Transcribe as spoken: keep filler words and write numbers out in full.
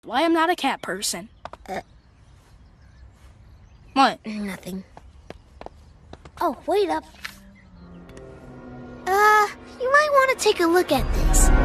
why I'm not a cat person. Uh, what? Nothing. Oh, wait up. Uh, you might want to take a look at this.